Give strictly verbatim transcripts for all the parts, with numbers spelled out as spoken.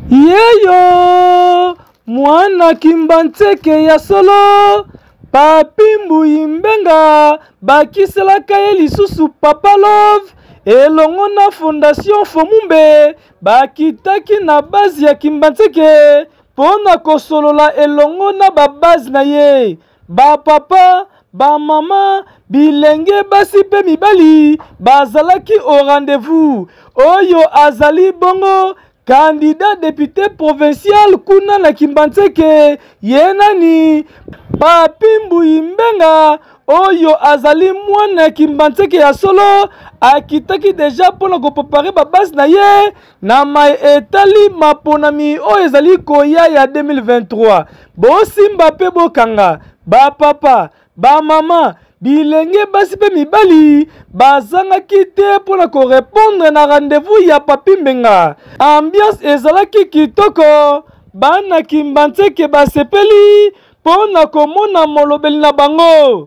Yeyo mwana Kimbantseke ya solo Papi Mbuyimbenga bakiselaka ye lisusu Papa Love elongo na Fondation Fomumbe bakitaki na base ya Kimbantseke pona kosolola elongo na babazi na ye ba papa ba mama bilenge basi pe mibali bazalaki au rendez-vous oyo azali bongo candidat député provincial kuna na Kimbantseke yenani Papi Mbuyimbenga oyo azali mwana Kimbantseke ya solo akitaki deja pona ko préparer ba base na ye na mai etali maponami oyo ezali koya ya deux mille vingt-trois bosimba pe bokanga ba papa ba mama bilenge basi pe mibali bazangaki te pona ko répondre na rendez-vous ya Papi Mbenga. Ambiance ezalaki kitoko bana Kimbantseke basepeli pona komona molobeli na bango.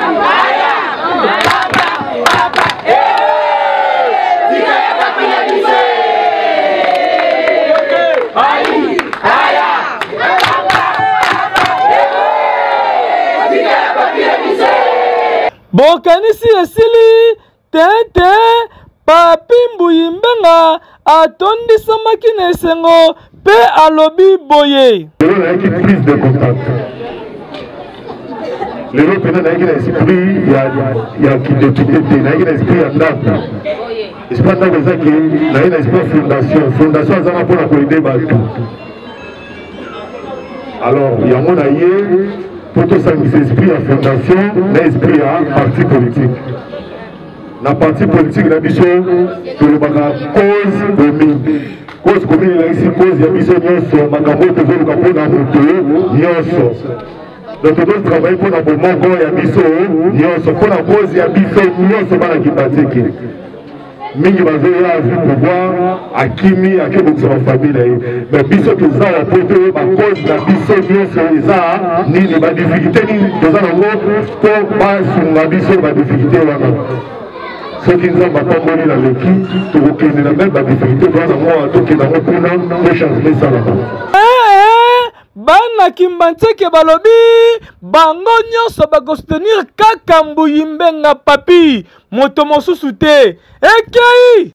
Bokanisi esili tete Papi Mbuyimbenga atondisamaki na esengo pe alobi boye. Prise de contact. Lelo pena na yekina esprit ya ya kidéputé na yekina esprit ya ndako. Esprit ndako ezaki na yekina esprit fondation. Fondation azana pona ko aider bato. Alors yango na ye poto sangisa esprit ya fondation na esprit ya parti politique. Na parti politique na biso tolobaka cause commune. Cause commune na isi cause ya biso nyonso makambo tozoluka mpona moto nyonso. Donc nous devons travailler pour la bonne ya biso nyonso pour la cause ya biso nyonso bana Kimbantseke. Mingi bazo ya vu pouvoir akimi akebo sa famille mais biso toza wa poto ba cause na biso nyonso eza nini ba difficulté ni toza na ngo pour ba sunga biso ba difficulté wana. Ce qui nous a pas la l'équipe, tout le monde a même la difficulté dans moi, tout qui n'a pas pu changer ça là-bas. Bana Kimbantseke balobi bango nyonso bakostenir kaka Mbuyimbenga papi moto mosusu te ekei